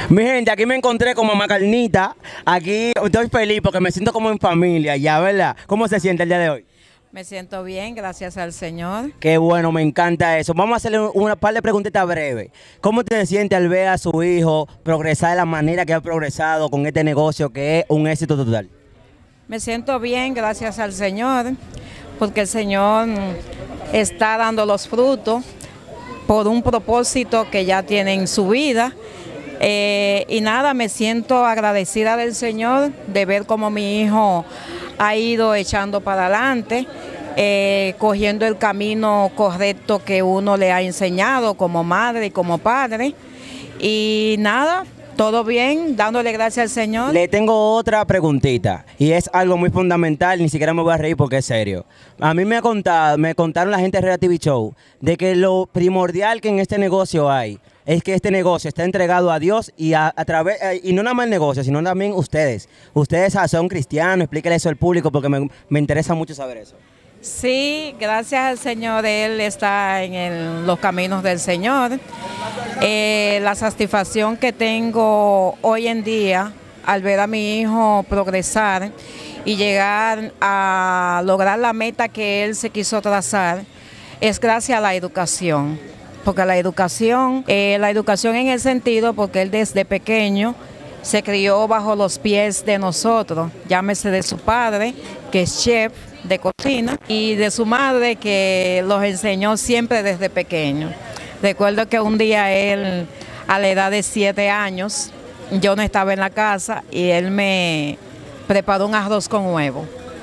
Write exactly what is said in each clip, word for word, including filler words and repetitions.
Mi gente, aquí me encontré con mamá Carnita. Aquí estoy feliz porque me siento como en familia, ya, ¿verdad? ¿Cómo se siente el día de hoy? Me siento bien, gracias al Señor. Qué bueno, me encanta eso. Vamos a hacerle una par de preguntitas breves. ¿Cómo te sientes al ver a su hijo progresar de la manera que ha progresado con este negocio que es un éxito total? Me siento bien, gracias al Señor, porque el Señor está dando los frutos por un propósito que ya tiene en su vida. Eh, y nada, me siento agradecida del Señor de ver cómo mi hijo ha ido echando para adelante, eh, cogiendo el camino correcto que uno le ha enseñado como madre y como padre. Y nada, todo bien, dándole gracias al Señor. Le tengo otra preguntita y es algo muy fundamental, ni siquiera me voy a reír porque es serio. A mí me ha contado, me contaron la gente de Rea T V Show de que lo primordial que en este negocio hay es que este negocio está entregado a Dios y a, a través eh, y no nada más el negocio, sino también ustedes. Ustedes son cristianos, explíquenle eso al público porque me, me interesa mucho saber eso. Sí, gracias al Señor, Él está en el, los caminos del Señor. Eh, la satisfacción que tengo hoy en día al ver a mi hijo progresar y llegar a lograr la meta que él se quiso trazar es gracias a la educación. Porque la educación, eh, la educación en el sentido, porque él desde pequeño se crió bajo los pies de nosotros, llámese de su padre, que es chef de cocina, y de su madre, que los enseñó siempre desde pequeño. Recuerdo que un día él, a la edad de siete años, yo no estaba en la casa y él me preparó un arroz con huevo,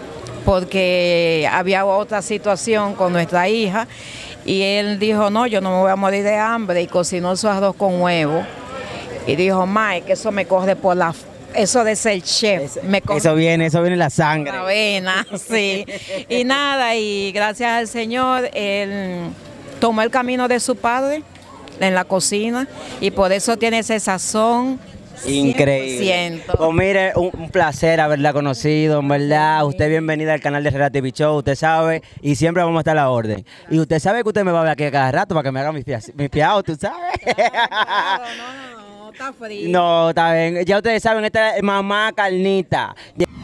porque había otra situación con nuestra hija, y él dijo, no, yo no me voy a morir de hambre, y cocinó su arroz con huevo. Y dijo, May, que eso me corre por la... Eso de ser chef. Eso, me corre eso viene, eso viene en la sangre. la vena, sí. Y nada, y gracias al Señor, él tomó el camino de su padre en la cocina, y por eso tiene ese sazón. Increíble. Pues mire, un, un placer haberla conocido, en verdad. Sí. Usted bienvenida al canal de Rea T V Show, usted sabe, y siempre vamos a estar a la orden. Y usted sabe que usted me va a ver aquí a cada rato para que me haga mis, mis piados, tú sabes. Claro, no, no, no, está frío. No, está bien. Ya ustedes saben, esta es mamá Carnita.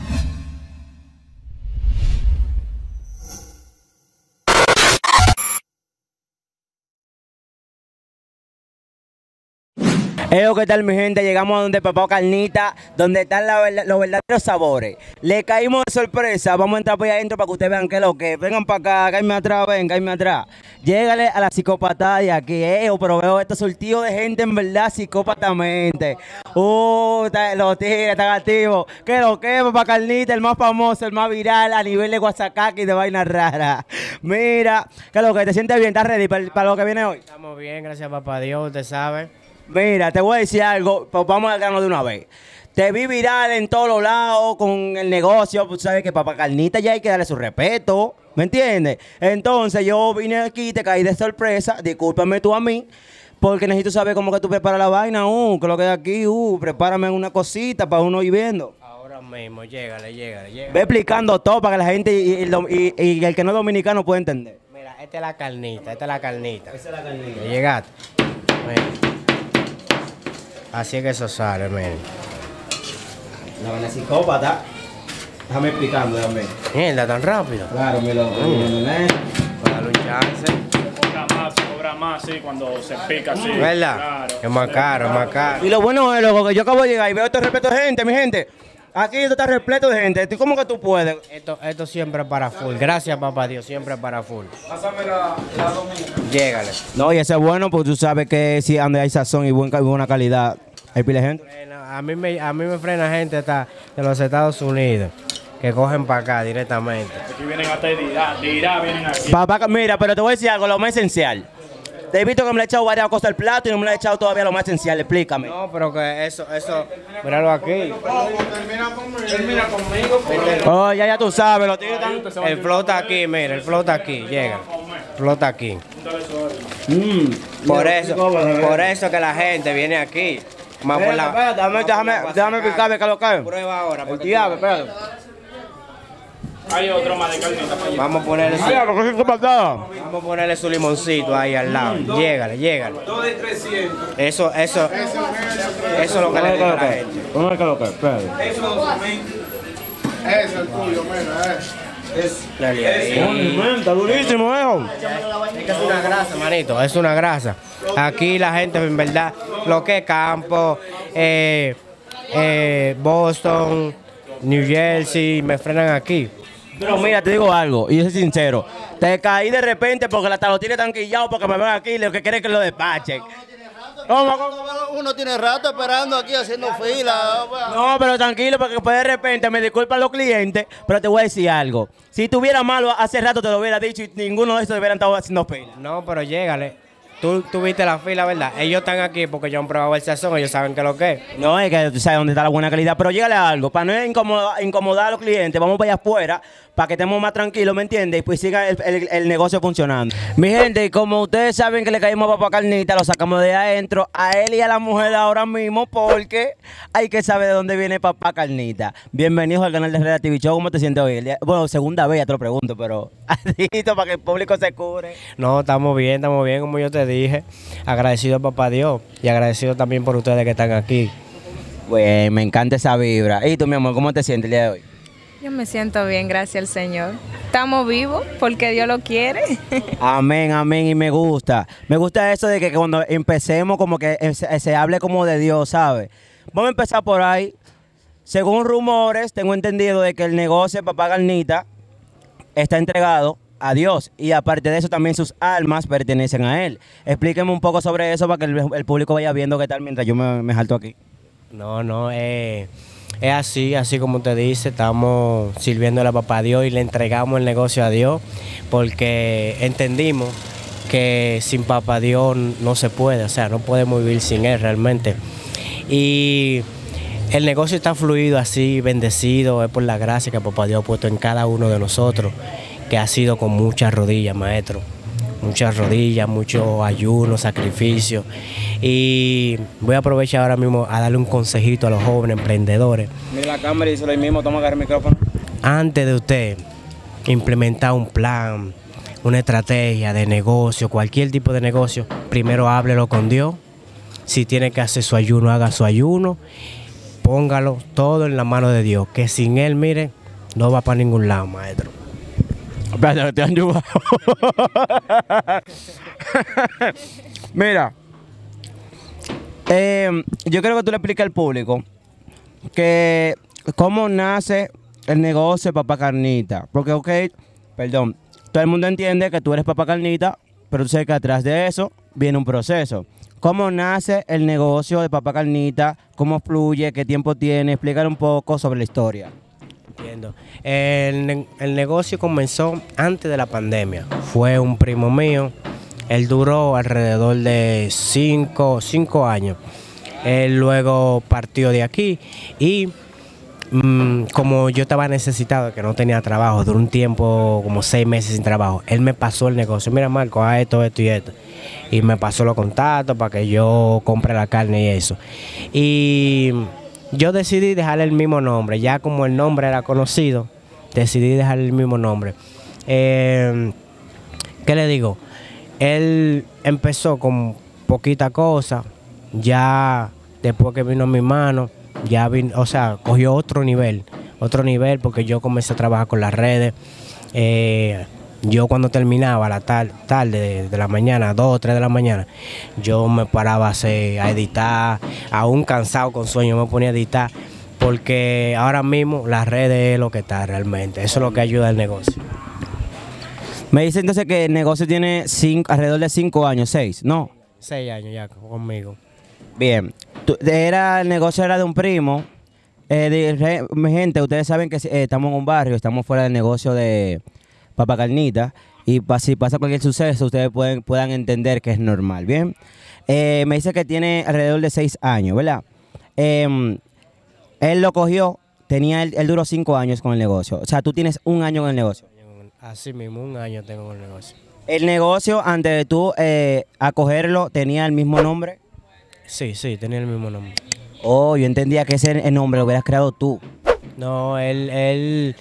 Hello, ¿qué tal mi gente? Llegamos a donde Papá Carnita, donde están la, los verdaderos sabores. Le caímos de sorpresa, vamos a entrar por ahí adentro para que ustedes vean qué es lo que es. Vengan para acá, cállame atrás, ven, cállame atrás. Llégale a la psicopatía de aquí, eh, pero veo este surtido de gente en verdad psicópatamente. Uh, está, los tigres están activos. ¿Qué es lo que es, Papá Carnita? El más famoso, el más viral a nivel de Guasacaca y de vainas raras. Mira, ¿qué es lo que te sientes bien? ¿Estás ready para, para lo que viene hoy? Estamos bien, gracias a papá Dios, usted sabe. Mira, te voy a decir algo, pues vamos al grano de una vez. Te vi viral en todos los lados con el negocio, pues sabes que Papá Carnita ya hay que darle su respeto, ¿me entiendes? Entonces yo vine aquí, te caí de sorpresa, discúlpame tú a mí, porque necesito saber cómo que tú preparas la vaina, uh, que lo que hay aquí, uh, prepárame una cosita para uno ir viendo. Ahora mismo, llégale, llégale, llégale. Ve explicando todo para que la gente y, y, y, y el que no es dominicano pueda entender. Mira, esta es la carnita, esta es la carnita. Esa es la carnita. Ya llegaste. Mira. Así es que eso sale, miren. La vaina psicópata. Déjame explicando, déjame. Mierda, tan rápido. Claro, mi loco. Mm. Para darle un chance. Se cobra más, se cobra más, sí, cuando se pica así. ¿Verdad? Claro. Es más caro, es más caro. Y lo bueno es, loco, que yo acabo de llegar y veo este repleto de gente, mi gente. Aquí esto está repleto de gente. ¿Cómo que tú puedes? Esto, esto siempre para full. Gracias, papá Dios, siempre para full. Pásame la, la dominicana. Llégale. No, y eso es bueno, porque tú sabes que si donde hay sazón y buen, buena calidad, hay pila de gente. A mí me, a mí me frena gente hasta de los Estados Unidos, que cogen para acá directamente. Aquí vienen hasta de Irak, de Irak vienen aquí. Papá, mira, pero te voy a decir algo, lo más esencial. Te he visto que me le he echado varias cosas al plato y no me le he echado todavía lo más esencial, explícame. No, pero que eso, eso, míralo aquí. Termina conmigo. Oh, ya, ya tú sabes, los tigres están... El flota aquí, mira, el flota aquí, llega. Flota aquí. Mm, Por eso, por eso que la gente viene aquí. Más por espérate, la, espérate, déjame, déjame, déjame picarme que lo cae. Prueba ahora. El porque diablo, tú- espérate. Hay otro más de carnita para allá. Vamos a ponerle su, Mira, porque cinco patadas. vamos a ponerle su limoncito ahí al lado. Llégale, llégale. Dos de trescientos. Eso, eso, eso es lo que le digo a la gente. ¿Cómo es que lo que? Espérate. Ese es el tuyo, mira, ese. Dale ahí. Está durísimo, hijo. Es que es una grasa, manito, es una grasa. Aquí la gente, en verdad, lo que es campo, eh, eh, Boston, New Jersey, me frenan aquí. Pero mira, te digo algo, y yo soy sincero. Te caí de repente porque hasta lo tiene tanquillado porque me ven aquí y lo que quiere es que lo despachen. ¿Cómo, cómo? Uno tiene rato esperando aquí haciendo fila. No, pero tranquilo, porque después de repente me disculpan los clientes, pero te voy a decir algo. Si tuviera malo, hace rato te lo hubiera dicho y ninguno de estos hubieran estado haciendo fila. No, pero llégale. Tú, tú viste la fila, ¿verdad? Ellos están aquí porque ellos han probado el sazón, ellos saben qué es lo que es. No, es que tú sabes dónde está la buena calidad, pero llégale a algo, para no incomodar, incomodar a los clientes, vamos para allá afuera, para que estemos más tranquilos, ¿me entiendes? Y pues siga el, el- el negocio funcionando. Mi gente, como ustedes saben que le caímos a Papá Carnita, lo sacamos de adentro, a él y a la mujer ahora mismo, porque hay que saber de dónde viene Papá Carnita. Bienvenidos al canal de Red T V Show, ¿cómo te sientes hoy? El día- Bueno, segunda vez ya te lo pregunto, pero adito para que el público se cure. No, estamos bien, estamos bien, como yo te dije. Agradecido a Papá Dios y agradecido también por ustedes que están aquí. Pues me encanta esa vibra. ¿Y tú, mi amor, cómo te sientes el día de hoy? Yo me siento bien, gracias al Señor. Estamos vivos porque Dios lo quiere. Amén, amén, y me gusta. Me gusta eso de que cuando empecemos como que se, se hable como de Dios, ¿sabes? Vamos a empezar por ahí. Según rumores, tengo entendido de que el negocio de Papá Carnita está entregado a Dios y aparte de eso también sus almas pertenecen a Él. Explíqueme un poco sobre eso para que el, el público vaya viendo qué tal mientras yo me, me salto aquí. No, no, eh, es así, así como te dice, estamos sirviéndole a Papá Dios y le entregamos el negocio a Dios porque entendimos que sin Papá Dios no se puede, o sea, no podemos vivir sin Él realmente. Y el negocio está fluido así, bendecido, es por la gracia que Papá Dios ha puesto en cada uno de nosotros, que ha sido con muchas rodillas, maestro. Muchas rodillas, mucho ayuno, sacrificio. Y voy a aprovechar ahora mismo a darle un consejito a los jóvenes emprendedores. Mira la cámara y dice lo mismo, toma agarra el micrófono. Antes de usted implementar un plan, una estrategia de negocio, cualquier tipo de negocio, primero háblelo con Dios. Si tiene que hacer su ayuno, haga su ayuno. Póngalo todo en la mano de Dios, que sin Él, mire, no va para ningún lado, maestro. Espérate, te han ayudado. Mira, eh, yo creo que tú le expliques al público que cómo nace el negocio de Papá Carnita. Porque, ok, perdón, todo el mundo entiende que tú eres Papá Carnita, pero tú sabes que atrás de eso viene un proceso. ¿Cómo nace el negocio de Papá Carnita? ¿Cómo fluye? ¿Qué tiempo tiene? Explícale un poco sobre la historia. Entiendo. El, ne- el negocio comenzó antes de la pandemia. Fue un primo mío. Él duró alrededor de cinco, cinco años. Él luego partió de aquí y mm, como yo estaba necesitado, que no tenía trabajo, duró un tiempo, como seis meses sin trabajo, él me pasó el negocio. Mira, Marco, haz esto, esto y esto. Y me pasó los contactos para que yo compre la carne y eso. Y yo decidí dejarle el mismo nombre, ya como el nombre era conocido, decidí dejarle el mismo nombre. Eh, ¿Qué le digo? Él empezó con poquita cosa, ya después que vino a mi mano, ya vino, o sea, cogió otro nivel, otro nivel porque yo comencé a trabajar con las redes. Eh, yo cuando terminaba la tar- tarde de, de la mañana, dos o tres de la mañana, yo me paraba a, hacer, a editar, aún cansado con sueño me ponía a editar, porque ahora mismo las redes es lo que está realmente, eso es lo que ayuda al negocio. Me dice entonces que el negocio tiene cinco, alrededor de cinco años, seis, ¿no? Seis años ya conmigo. Bien. Tú- era, el negocio era de un primo. Eh, de- re- mi gente, ustedes saben que eh, estamos en un barrio, estamos fuera del negocio de Papá Carnita. Y pa- si pasa cualquier suceso, ustedes pueden, puedan entender que es normal, ¿bien? Eh, me dice que tiene alrededor de seis años, ¿verdad? Eh, él lo cogió, tenía, él, él duró cinco años con el negocio. O sea, tú tienes un año con el negocio. Así mismo, un año tengo con el negocio. El negocio, antes de tú eh, acogerlo, tenía el mismo nombre. Sí, sí, tenía el mismo nombre. Oh, yo entendía que ese el nombre lo hubieras creado tú. No, él, él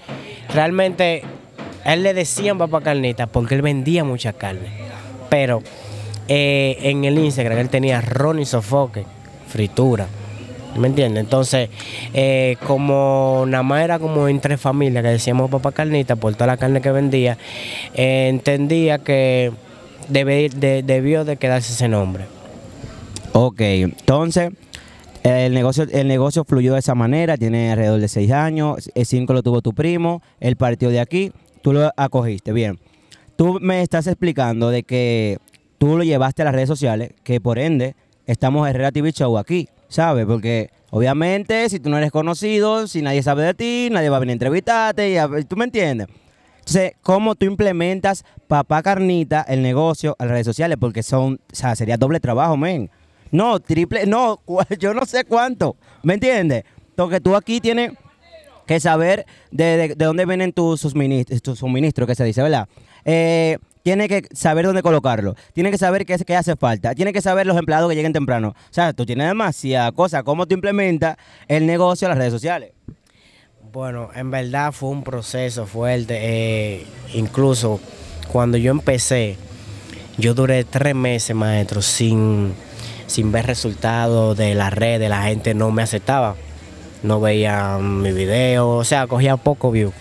realmente él le decían papá carnita porque él vendía mucha carne. Pero eh, en el Instagram él tenía ron y sofoque, fritura. ¿Me entiendes? Entonces, eh, como nada más era como entre familias que decíamos papá carnita por toda la carne que vendía, eh, entendía que debe, de, debió de quedarse ese nombre. Ok, entonces el negocio, el negocio fluyó de esa manera, tiene alrededor de seis años, el cinco lo tuvo tu primo, él partió de aquí, tú lo acogiste, bien. Tú me estás explicando de que tú lo llevaste a las redes sociales, que por ende estamos en Herrera T V Show aquí, ¿sabes? Porque obviamente si tú no eres conocido, si nadie sabe de ti, nadie va a venir a entrevistarte, y a, ¿tú me entiendes? Entonces, ¿cómo tú implementas Papá Carnita, el negocio, a las redes sociales? Porque son, o sea, sería doble trabajo, men. No, triple, no, yo no sé cuánto, ¿me entiendes? Porque tú aquí tienes que saber de, de, de dónde vienen tus suministros, tus suministros, que se dice, ¿verdad? Eh, tiene que saber dónde colocarlo, tiene que saber qué, qué hace falta, tiene que saber los empleados que lleguen temprano. O sea, tú tienes demasiadas cosas. ¿Cómo tú implementas el negocio a las redes sociales? Bueno, en verdad fue un proceso fuerte. Eh, incluso cuando yo empecé, yo duré tres meses, maestro, sin, sin ver resultados de las redes. La gente no me aceptaba, no veía mi video, o sea, cogía poco view.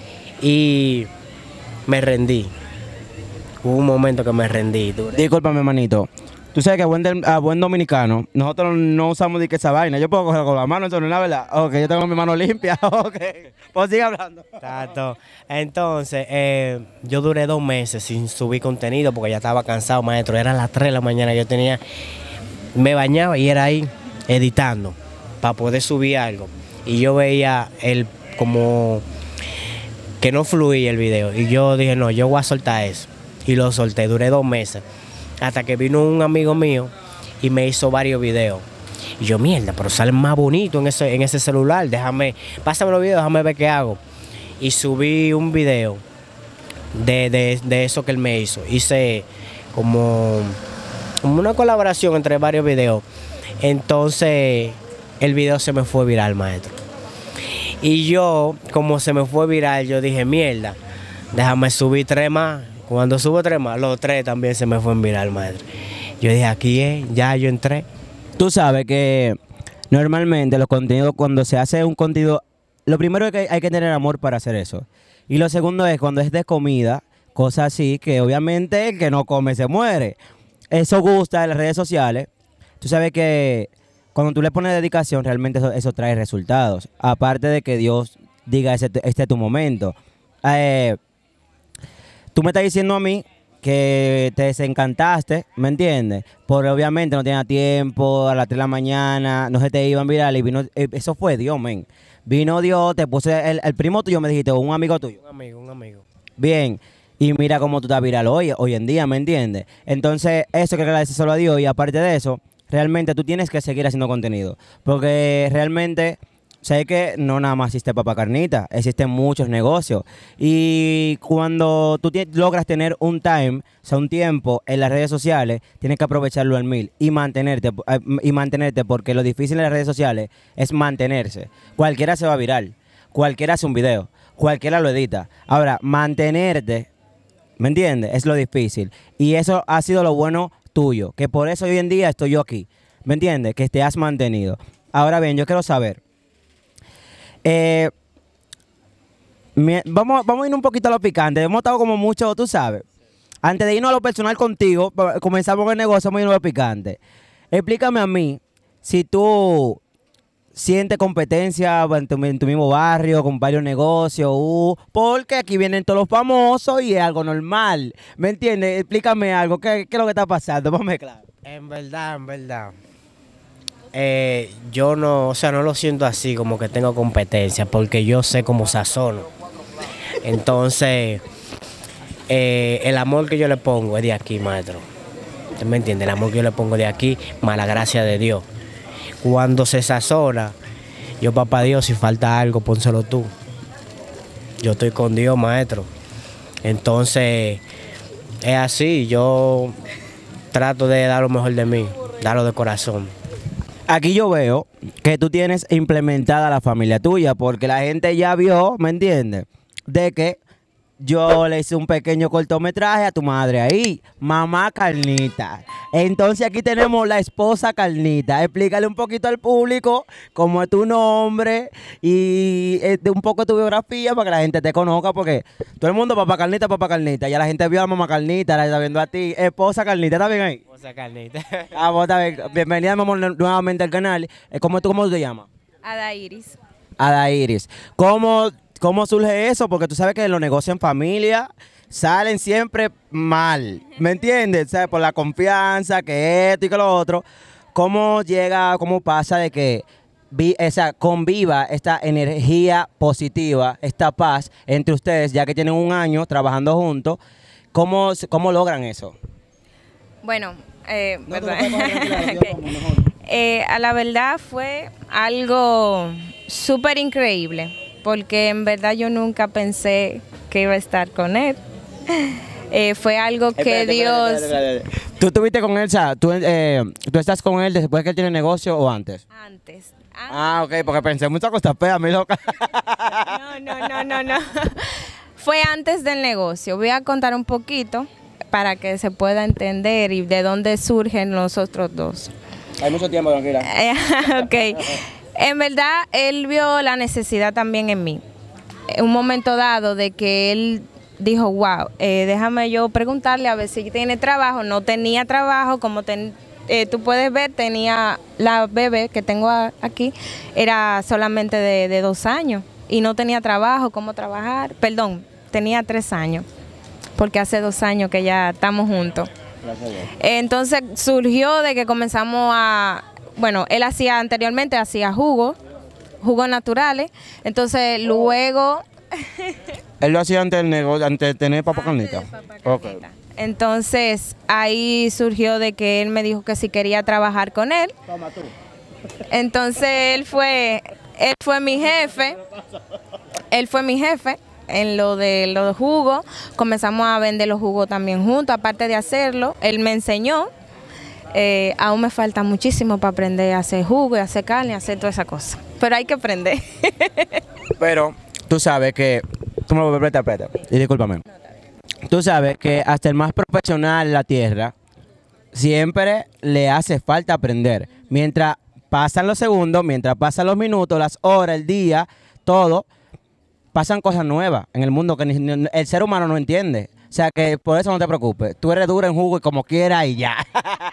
Y me rendí. Hubo un momento que me rendí. Duré. Discúlpame, manito. Tú sabes que a buen, del- a buen dominicano, nosotros no usamos de que esa vaina. Yo puedo cogerlo con la mano, eso no es la verdad. Ok, yo tengo mi mano limpia. Ok, pues sigue hablando. Tato. Entonces, eh, yo duré dos meses sin subir contenido porque ya estaba cansado, maestro. Era las tres de la mañana, yo tenía, me bañaba y era ahí editando para poder subir algo. Y yo veía el como que no fluía el video. Y yo dije, no, yo voy a soltar eso. Y lo solté, duré dos meses. Hasta que vino un amigo mío y me hizo varios videos. Y yo, mierda, pero salen más bonitos en ese, en ese celular. Déjame, pásame los videos, déjame ver qué hago. Y subí un video de, de, de eso que él me hizo. Hice como, como una colaboración entre varios videos. Entonces, el video se me fue viral, maestro. Y yo, como se me fue viral, yo dije, mierda, déjame subir tres más. Cuando subo tres más, los tres también se me fueron viral, maestro. Yo dije, aquí es, ya yo entré. Tú sabes que normalmente los contenidos, cuando se hace un contenido, lo primero es que hay que tener amor para hacer eso. Y lo segundo es cuando es de comida, cosas así, que obviamente el que no come se muere. Eso gusta en las redes sociales. Tú sabes que cuando tú le pones dedicación, realmente eso, eso trae resultados. Aparte de que Dios diga, ese, este es tu momento. Eh, tú me estás diciendo a mí que te desencantaste, ¿me entiendes? Porque obviamente no tenía tiempo, a las tres de la mañana, no se te iban viral y vino, eh, eso fue Dios, men. Vino Dios, te puse el, el primo tuyo, me dijiste, o un amigo tuyo. Un amigo, un amigo. Bien, y mira cómo tú estás viral hoy, hoy en día, ¿me entiendes? Entonces, eso que agradeces solo a Dios y aparte de eso, realmente tú tienes que seguir haciendo contenido. Porque realmente, sé que no nada más existe Papá Carnita, existen muchos negocios. Y cuando tú tie- logras tener un time, o sea, un tiempo en las redes sociales, tienes que aprovecharlo al mil y mantenerte, eh, y mantenerte, porque lo difícil en las redes sociales es mantenerse. Cualquiera se va viral, cualquiera hace un video, cualquiera lo edita. Ahora, mantenerte, ¿me entiendes? Es lo difícil. Y eso ha sido lo bueno tuyo, que por eso hoy en día estoy yo aquí, ¿me entiendes? Que te has mantenido. Ahora bien, yo quiero saber, eh, mi- vamos, vamos a ir un poquito a lo picante, hemos estado como mucho, tú sabes. Antes de irnos a lo personal contigo, pa- comenzamos el negocio, vamos a irnos a lo picante. Explícame a mí, si tú sientes competencia en tu, en tu mismo barrio, con varios negocios, uh, porque aquí vienen todos los famosos y es algo normal, ¿me entiendes? Explícame algo, ¿qué, qué es lo que está pasando? Vamos claro. En verdad, en verdad. Eh, yo no, o sea, no lo siento así como que tengo competencia, porque yo sé cómo sazono. Entonces, eh, el amor que yo le pongo es de aquí, maestro. ¿Usted me entiende? El amor que yo le pongo de aquí, más la gracia de Dios. Cuando se sazona, yo, papá Dios, si falta algo, pónselo tú. Yo estoy con Dios, maestro. Entonces, es así, yo trato de dar lo mejor de mí, darlo de corazón. Aquí yo veo que tú tienes implementada la familia tuya, porque la gente ya vio, ¿me entiendes? de que yo le hice un pequeño cortometraje a tu madre ahí, Mamá Carnita. Entonces aquí tenemos la esposa Carnita. Explícale un poquito al público cómo es tu nombre y eh, de un poco tu biografía para que la gente te conozca, porque todo el mundo Papá Carnita, Papá Carnita. Ya la gente vio a Mamá Carnita, la está viendo a ti. Esposa Carnita, ¿está bien ahí? Esposa Carnita. Ah, vos está bien. Bienvenida, mi amor, nuevamente al canal. Eh, ¿Cómo, tú, ¿Cómo te llamas? Ada Iris. Ada Iris. ¿Cómo, ¿Cómo surge eso? Porque tú sabes que los negocios en familia salen siempre mal, ¿me entiendes? O sea, por la confianza, que esto y que lo otro. ¿Cómo llega, cómo pasa de que vi, o sea, conviva esta energía positiva, esta paz entre ustedes, ya que tienen un año trabajando juntos? ¿Cómo, cómo logran eso? Bueno, eh, No, perdón. pero puedes coger tranquila, Ok. yo como mejor. Eh, a la verdad fue algo súper increíble, porque en verdad yo nunca pensé que iba a estar con él. Eh, fue algo que Espérate, Dios... espérate, espérate, espérate. ¿Tú estuviste con él, o sea, tú, eh, tú estás con él después que él tiene negocio o antes? Antes. antes. Ah, ok, porque pensé muchas cosas feas, mi loca. No, no, no, no, no. Fue antes del negocio. Voy a contar un poquito para que se pueda entender y de dónde surgen los otros dos. Hay mucho tiempo, tranquila. Eh, ok. En verdad, él vio la necesidad también en mí. En un momento dado de que él dijo, wow, eh, déjame yo preguntarle a ver si tiene trabajo. No tenía trabajo, como ten, eh, tú puedes ver, tenía la bebé que tengo a, aquí, era solamente de, de dos años y no tenía trabajo, cómo trabajar. Perdón, tenía tres años, porque hace dos años que ya estamos juntos. Gracias a Dios. Entonces surgió de que comenzamos a, bueno, él hacía anteriormente, hacía jugo, jugos naturales, entonces luego... Él lo hacía antes del negocio, antes de tener Papá Carnita. Antes de Papá Ok. Carnita. Entonces ahí surgió de que él me dijo que si quería trabajar con él. Entonces él fue, él fue mi jefe, él fue mi jefe en lo de los jugos. Comenzamos a vender los jugos también juntos, aparte de hacerlo, él me enseñó. Eh, aún me falta muchísimo para aprender a hacer jugo y hacer carne, a hacer toda esa cosa. Pero hay que aprender. Pero tú sabes que... Tú me lo apretas, apretas. Y discúlpame. Tú sabes que hasta el más profesional en la tierra siempre le hace falta aprender. Mientras pasan los segundos, mientras pasan los minutos, las horas, el día, todo, pasan cosas nuevas en el mundo que ni- ni- el ser humano no entiende. O sea que por eso no te preocupes. Tú eres dura en jugo y como quieras y ya.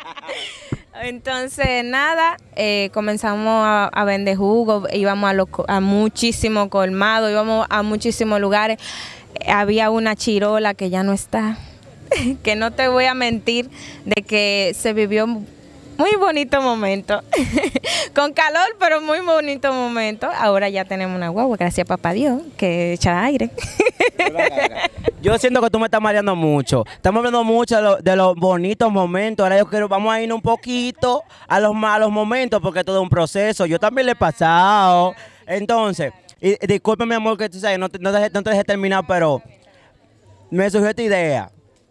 Entonces, nada, eh, comenzamos a, a vender jugo, íbamos a, los co- a muchísimos colmados, íbamos a muchísimos lugares. Eh, había una chirola que ya no está, que no te voy a mentir, de que se vivió muy bonito momento, con calor, pero muy bonito momento. Ahora ya tenemos una guagua, gracias a papá Dios, que echa aire. Yo siento que tú me estás mareando mucho. Estamos hablando mucho de, lo- de los bonitos momentos. Ahora yo quiero, vamos a ir un poquito a los malos momentos porque todo es un proceso. Yo también le he pasado. Entonces, y, y disculpe mi amor que tú sabes, no te, no te, no te dejé terminar, pero me surgió esta idea.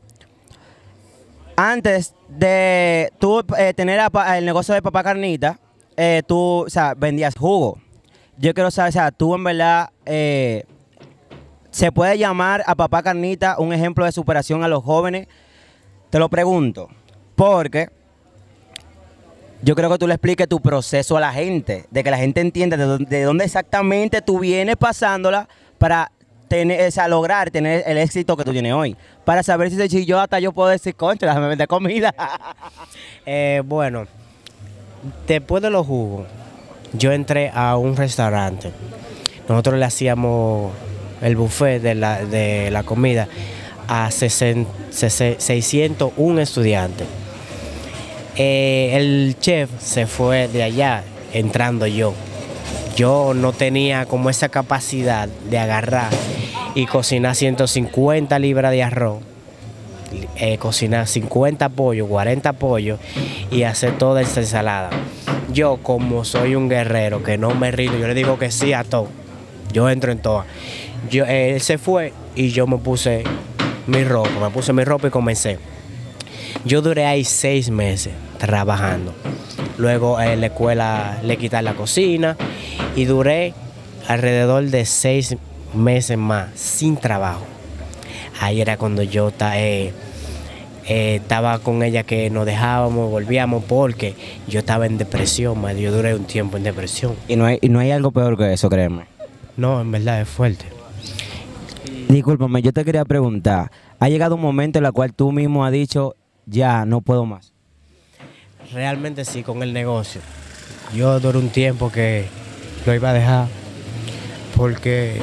Antes de tú eh, tener a pa- el negocio de Papá Carnita, eh, tú, o sea, vendías jugo. Yo quiero saber, o sea, tú en verdad... eh, ¿se puede llamar a Papá Carnita un ejemplo de superación a los jóvenes? Te lo pregunto, porque yo creo que tú le expliques tu proceso a la gente, de que la gente entienda de dónde, de dónde exactamente tú vienes pasándola para tener, o sea, lograr tener el éxito que tú tienes hoy. Para saber si, si yo hasta yo puedo decir, contra, déjame vender comida. Eh, bueno, después de los jugos, yo entré a un restaurante. Nosotros le hacíamos el buffet de la, de la comida a sesenta, seiscientos uno estudiantes. Eh, el chef se fue de allá, entrando yo. Yo no tenía como esa capacidad de agarrar y cocinar ciento cincuenta libras de arroz, eh, cocinar cincuenta pollos, cuarenta pollos y hacer toda esa ensalada. Yo, como soy un guerrero que no me rindo, yo le digo que sí a todo. Yo entro en todas. Yo, eh, él se fue y yo me puse mi ropa, me puse mi ropa y comencé. Yo duré ahí seis meses trabajando. Luego en la escuela le quité la cocina y duré alrededor de seis meses más sin trabajo. Ahí era cuando yo ta- eh, eh, estaba con ella, que nos dejábamos, volvíamos, porque yo estaba en depresión, man. Yo duré un tiempo en depresión. Y no hay, y no hay algo peor que eso, créeme. No, en verdad es fuerte. Discúlpame, yo te quería preguntar, ¿ha llegado un momento en el cual tú mismo has dicho, ya, no puedo más? Realmente sí, con el negocio. Yo duré un tiempo que lo iba a dejar porque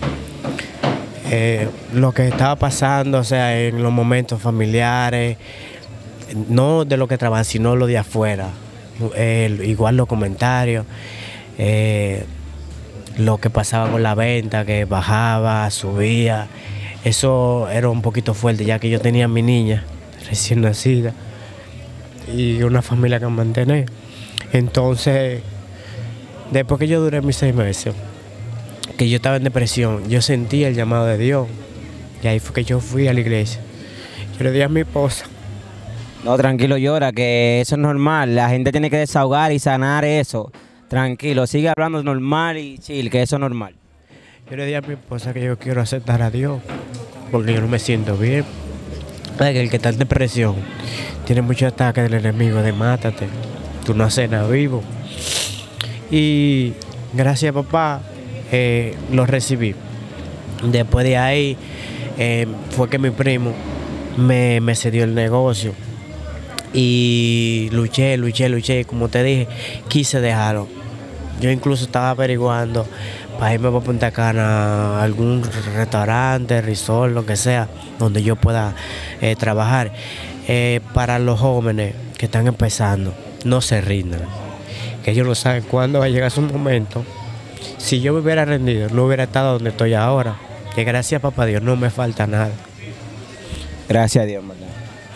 eh, lo que estaba pasando, o sea, en los momentos familiares, no de lo que trabajan, sino lo de afuera. Eh, igual los comentarios, eh, lo que pasaba con la venta, que bajaba, subía. Eso era un poquito fuerte, ya que yo tenía a mi niña recién nacida y una familia que mantener. Entonces, después que yo duré mis seis meses, que yo estaba en depresión, yo sentí el llamado de Dios. Y ahí fue que yo fui a la iglesia. Yo le dije a mi esposa. No, tranquilo, llora, que eso es normal. La gente tiene que desahogar y sanar eso. Tranquilo, sigue hablando normal y chill, que eso es normal. Yo le dije a mi esposa que yo quiero aceptar a Dios, porque yo no me siento bien. Que el que está en depresión tiene muchos ataques del enemigo de mátate, tú no haces nada vivo. Y gracias a papá eh, lo recibí. Después de ahí eh, fue que mi primo me, me cedió el negocio. Y luché, luché, luché, como te dije, quise dejarlo. Yo incluso estaba averiguando para irme para Punta Cana, a algún restaurante, resort, lo que sea, donde yo pueda eh, trabajar. Eh, para los jóvenes que están empezando, no se rindan, que ellos no saben cuándo va a llegar su momento. Si yo me hubiera rendido, no hubiera estado donde estoy ahora, que gracias a papá Dios no me falta nada. Gracias a Dios, ¿verdad?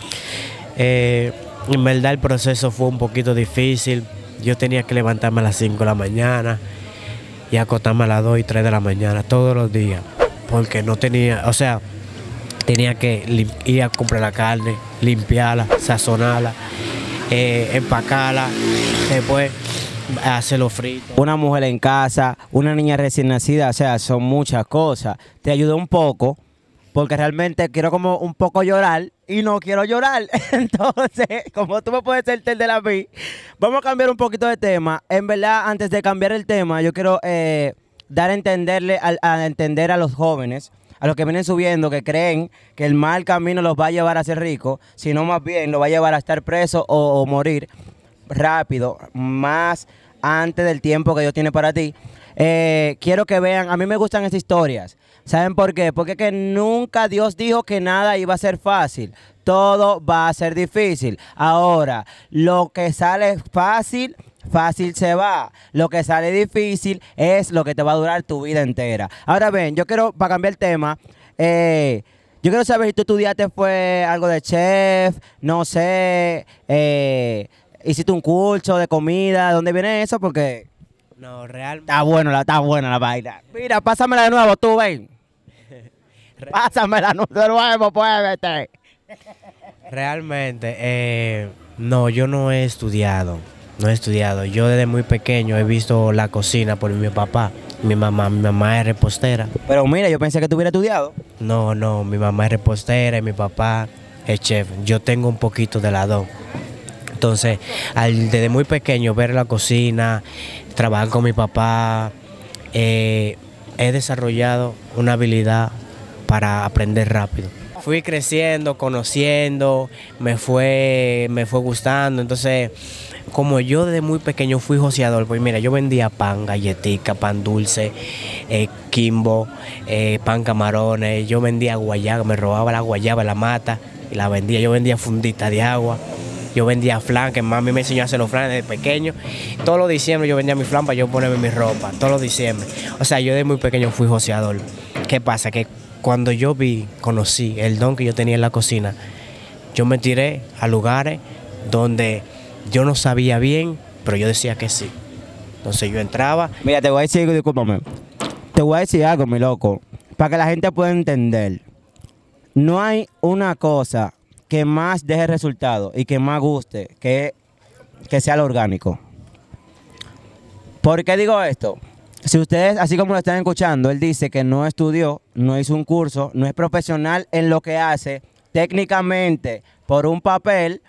Eh, en verdad el proceso fue un poquito difícil. Yo tenía que levantarme a las cinco de la mañana y acostarme a las dos y tres de la mañana todos los días, porque no tenía, o sea, tenía que ir a comprar la carne, limpiarla, sazonarla, eh, empacarla, después hacerlo frito. Una mujer en casa, una niña recién nacida, o sea, son muchas cosas. Te ayudó un poco, porque realmente quiero como un poco llorar y no quiero llorar. Entonces, como tú me puedes ser el de la mí, vamos a cambiar un poquito de tema. En verdad, antes de cambiar el tema, yo quiero eh, dar a entenderle a, a entender a los jóvenes, a los que vienen subiendo, que creen que el mal camino los va a llevar a ser ricos, sino más bien los va a llevar a estar presos o, o morir rápido, más antes del tiempo que Dios tiene para ti. Eh, quiero que vean, a mí me gustan estas historias. ¿Saben por qué? Porque que nunca Dios dijo que nada iba a ser fácil. Todo va a ser difícil. Ahora, lo que sale fácil, fácil se va. Lo que sale difícil es lo que te va a durar tu vida entera. Ahora ven, yo quiero, para cambiar el tema, eh, yo quiero saber si tú estudiaste fue algo de chef, no sé, eh, hiciste un curso de comida, ¿dónde viene eso? Porque No, realmente. está bueno, la, está buena la vaina. Mira, pásamela de nuevo, tú ven. Pásamela de nuevo, pues, vete. Realmente, eh, no, yo no he estudiado, no he estudiado. Yo desde muy pequeño he visto la cocina por mi papá, mi mamá, mi mamá es repostera. Pero mira, yo pensé que tú hubieras estudiado. No, no, mi mamá es repostera y mi papá es chef. Yo tengo un poquito de las dos. Entonces, al, desde muy pequeño ver la cocina, trabajar con mi papá, eh, he desarrollado una habilidad para aprender rápido. Fui creciendo, conociendo, me fue, me fue gustando. Entonces, como yo desde muy pequeño fui joseador, pues mira, yo vendía pan, galletica, pan dulce, eh, quimbo, eh, pan camarones, yo vendía guayaba, me robaba la guayaba, la mata y la vendía. Yo vendía fundita de agua. Yo vendía flan, que mami me enseñó a hacer los flan desde pequeño. Todos los diciembre yo vendía mi flan para yo ponerme mi ropa, todos los diciembre. O sea, yo desde muy pequeño fui joseador. ¿Qué pasa? Que cuando yo vi, conocí el don que yo tenía en la cocina, yo me tiré a lugares donde yo no sabía bien, pero yo decía que sí. Entonces yo entraba. Mira, te voy a decir, discúlpame. Te voy a decir algo, mi loco, para que la gente pueda entender. No hay una cosa que más deje resultado y que más guste que, que sea lo orgánico. ¿Por qué digo esto? Si ustedes, así como lo están escuchando, él dice que no estudió, no hizo un curso, no es profesional en lo que hace, técnicamente por un papel,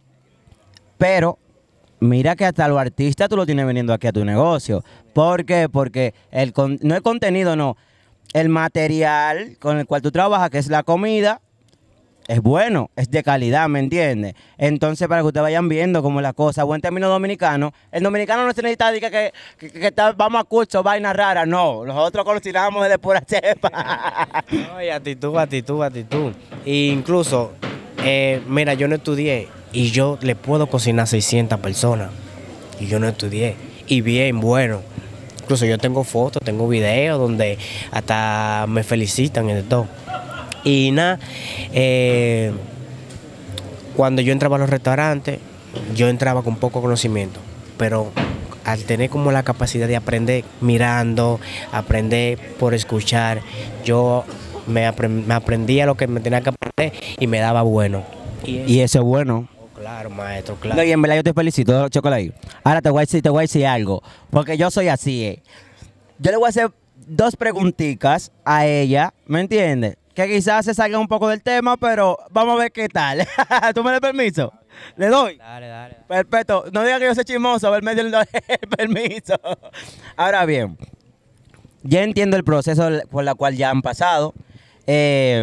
pero mira que hasta los artistas tú lo tienes viniendo aquí a tu negocio. ¿Por qué? Porque el con, no el contenido, no. El material con el cual tú trabajas, que es la comida, es bueno, es de calidad, ¿me entiendes? Entonces, para que ustedes vayan viendo cómo es la cosa, buen término dominicano, el dominicano no se necesita decir que, que, que, que está, vamos a curso, vainas raras, no. Nosotros cocinamos de pura cepa. No, y actitud, actitud, actitud. E incluso, eh, mira, yo no estudié y yo le puedo cocinar a seiscientas personas. Y yo no estudié. Y bien, bueno. Incluso yo tengo fotos, tengo videos donde hasta me felicitan y de todo. Y nada, eh, cuando yo entraba a los restaurantes, yo entraba con poco conocimiento. Pero al tener como la capacidad de aprender mirando, aprender por escuchar, yo me, aprend me aprendía lo que me tenía que aprender y me daba bueno. Y, y eso es bueno. Claro, maestro, claro. No, y en verdad yo te felicito, Chocolate. Ahora te voy a decir, te voy a decir algo, porque yo soy así, eh. Yo le voy a hacer dos preguntitas a ella, ¿me entiendes? Que quizás se salga un poco del tema, pero vamos a ver qué tal. ¿Tú me das permiso? ¿Le doy? Dale, dale. Perfecto. No diga que yo soy chismoso, a ver, me dio el permiso. Ahora bien, ya entiendo el proceso por el cual ya han pasado. Eh,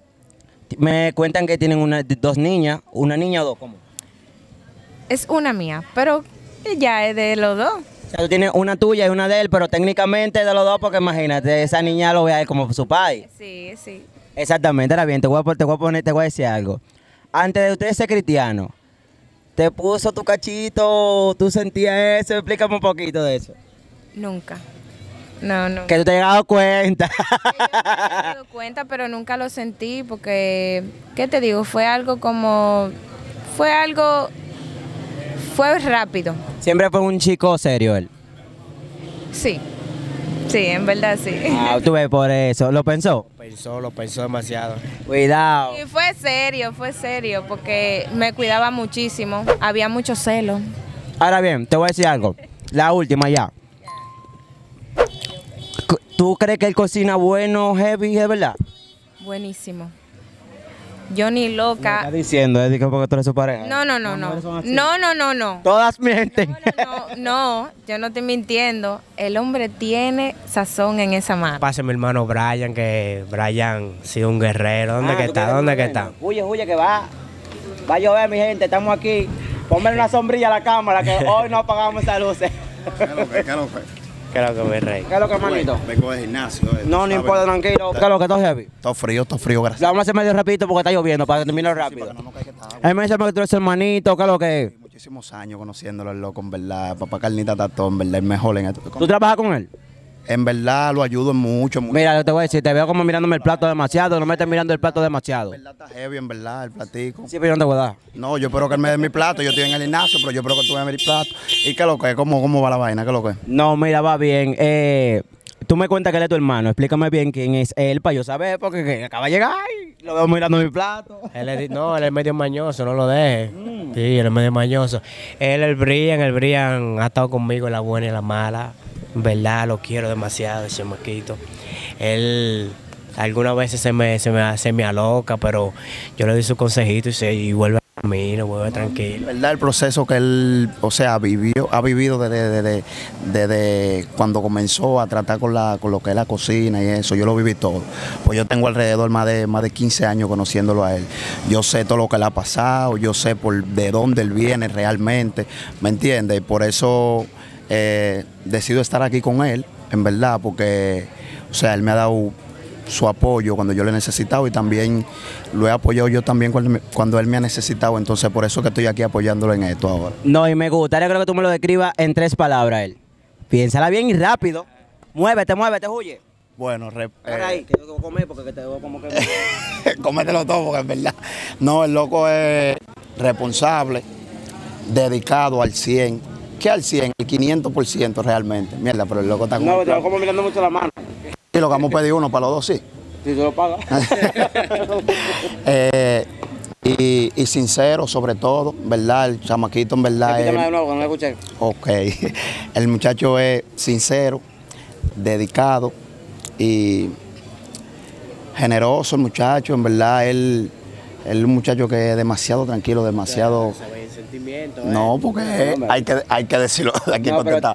me cuentan que tienen una, dos niñas, una niña o dos, ¿cómo? Es una mía, pero ya es de los dos. O sea, tú tienes una tuya y una de él, pero técnicamente de los dos, porque imagínate, esa niña lo ve a él como su padre. Sí, sí. Exactamente, ahora bien, te voy a, te voy a poner, te voy a decir algo. Antes de usted ser cristiano, ¿te puso tu cachito, tú sentías eso? Explícame un poquito de eso. Nunca. No, no. Que tú te hayas dado cuenta. Sí, yo me he dado cuenta, pero nunca lo sentí porque, ¿qué te digo? Fue algo como, fue algo, fue rápido. Siempre fue un chico serio él. Sí, sí, en verdad sí. Ah, tú ves por eso. ¿Lo pensó? Lo pensó, lo pensó demasiado. Cuidado. Y fue serio, fue serio, porque me cuidaba muchísimo, había mucho celo. Ahora bien, te voy a decir algo. La última ya. ¿Tú crees que él cocina bueno, heavy, es verdad? Buenísimo. Yo ni Me loca. está diciendo, es que porque tú eres su pareja. No, no, no, Las no. mujeres son así. No, no, no, no. Todas mienten. No, no, no, yo no estoy mintiendo. El hombre tiene sazón en esa mano. Pase mi hermano Brian, que Brian ha sido un guerrero. ¿Dónde Ah, que ¿tú está? quieres ¿Dónde un que momento? está? Huye, huye, que va. Va a llover, mi gente, estamos aquí. Ponme una sombrilla a la cámara, que hoy no apagamos esas luces. ¿Qué es lo que? ¿Qué es lo que? ¿Qué es lo que me rey? ¿Qué es lo que, manito? Vengo del gimnasio. eh, No, no ¿sabes? importa, tranquilo. ¿Qué es lo que está heavy? Está frío, está frío, Lo gracias. vamos a hacer medio rapidito porque está lloviendo, para que termine rápido. Para que no nos caiga esta agua. Él me dice que tú eres su hermanito, ¿qué es lo que es? Muchísimos años conociéndolo, el loco, en verdad. Papá Carnita Tato, en verdad, el mejor en esto. ¿Tú trabajas con él? En verdad, lo ayudo en mucho, mucho. Mira, yo te voy a decir, te veo como mirándome el plato demasiado, no me estés mirando el plato demasiado. En verdad está heavy, en verdad, el platico. Sí, pero yo no te voy a dar. No, yo espero que él me dé mi plato. Yo estoy en el gimnasio, pero yo espero que tú me des mi plato. ¿Y qué es lo que es? ¿Cómo, cómo va la vaina? ¿Qué es lo que es? No, mira, va bien. Eh, tú me cuentas que él es tu hermano. Explícame bien quién es él para yo saber, porque que acaba de llegar y lo veo mirando mi plato. Él es, no, él es medio mañoso, no lo dejes. Sí, él es medio mañoso. Él, el Brian, el Brian ha estado conmigo en la buena y en la mala. En verdad, lo quiero demasiado, ese chamaquito. Él algunas veces se me, se me, se me aloca, pero yo le doy su consejito y, se, y vuelve a mí, no vuelve tranquilo. En verdad, el proceso que él, o sea, vivió, ha vivido desde, desde, desde cuando comenzó a tratar con, la, con lo que es la cocina y eso, yo lo viví todo. Pues yo tengo alrededor más de, más de quince años conociéndolo a él. Yo sé todo lo que le ha pasado, yo sé por de dónde él viene realmente, ¿me entiendes? Y por eso eh, decido estar aquí con él, en verdad, porque, o sea, él me ha dado su apoyo cuando yo le he necesitado y también lo he apoyado yo también cuando, me- cuando él me ha necesitado, entonces por eso que estoy aquí apoyándolo en esto ahora. No, y me gustaría creo que tú me lo describas en tres palabras él. Piénsala bien y rápido. Muévete, muévete, huye. Bueno, re- Para ahí, eh, que yo tengo que comer porque que te veo como que... cómetelo todo porque es verdad. No, el loco es responsable, dedicado al cien. ¿Qué al cien? El quinientos por ciento realmente. Mierda, pero el loco está con No, el te veo plan. como mirando mucho la mano. Y lo que vamos a pedir uno para los dos, sí. Si tú lo pagas. Eh, y, y sincero sobre todo, ¿verdad? El chamaquito en verdad Repíteme de es... nuevo, que no lo escuché. Ok, el muchacho es sincero, dedicado y generoso el muchacho, en verdad, él, él es un muchacho que es demasiado tranquilo, demasiado... No, porque hay que, hay que decirlo de aquí No, para que pero- está.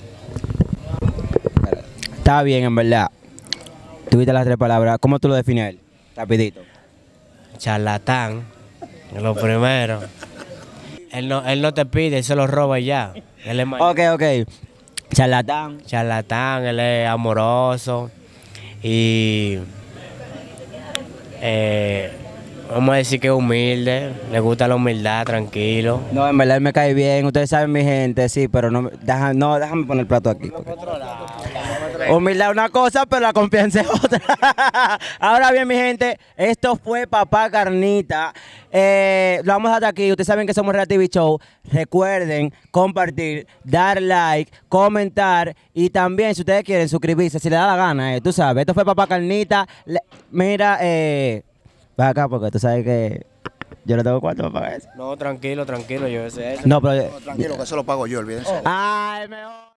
Está bien, en verdad. Tuviste las tres palabras. ¿Cómo tú lo defines a él? Rapidito. Charlatán, es lo primero. Él no, él no te pide, él se lo roba y ya. Él es ma- Ok, ok. Charlatán. charlatán, él es amoroso y eh, vamos a decir que es humilde, le gusta la humildad, tranquilo. No, en verdad él me cae bien. Ustedes saben mi gente, sí, pero no, me- deja- no déjame poner el plato aquí. porque- Humildad es una cosa, pero la confianza es otra. Ahora bien, mi gente, esto fue Papá Carnita. Eh, lo vamos a dejar aquí. Ustedes saben que somos Real T V Show. Recuerden compartir, dar like, comentar y también, si ustedes quieren, suscribirse, si les da la gana. Eh, tú sabes, esto fue Papá Carnita. Le- mira, eh, va acá porque tú sabes que yo no tengo cuarto para pagar eso. No, tranquilo, tranquilo, yo sé eso. No, pero... Tranquilo, que eso lo pago yo, olvídense. Ay, mejor.